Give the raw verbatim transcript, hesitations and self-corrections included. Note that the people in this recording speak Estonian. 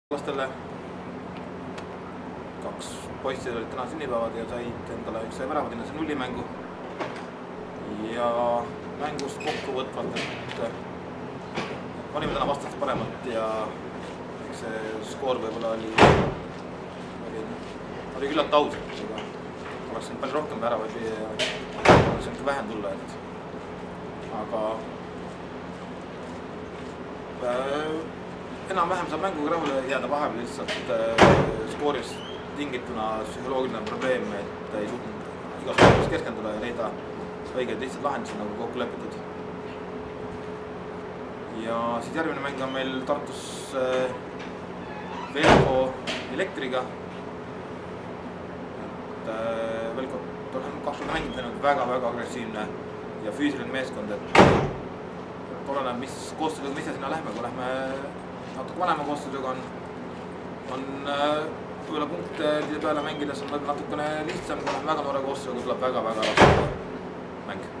lastele kaks poissi olid täna sünnipäevad ja said endale üks sai väravat enne see nullimängu ja mängust kokkuvõtvalt, et olime täna vastast paremat ja eks see skoor võib-olla oli, oli, oli küllalt aus, et oleks siin palju rohkem väravaid ja oleks siin vähem tulla, et aga äh, enam-vähem saab mänguga rahule jääda, vahepeal lihtsalt äh, skooris tingituna psühholoogiline probleem, et ei suutnud igas kohas keskenduda ja leida õigeid lihtsalt lahendusi nagu kokku lepitud. Ja siis järgmine mäng on meil Tartus äh, Velko Elektriga. Et äh, Velko on kaks korda mängib teinud väga-väga agressiivne ja füüsiline meeskond, et oleneb, mis koostööga, mis sinna lähme, kui lähme natuke vanema koostööga on, on võib-olla punkte peale mängides on natukene lihtsam, kui on väga noore koostööga, tuleb väga-väga raske mäng.